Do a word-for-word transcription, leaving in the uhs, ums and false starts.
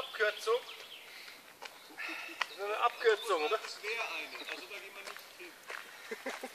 Abkürzung. Das ist eine Abkürzung, oder? Das wäre eine, also da gehen wir nicht hin.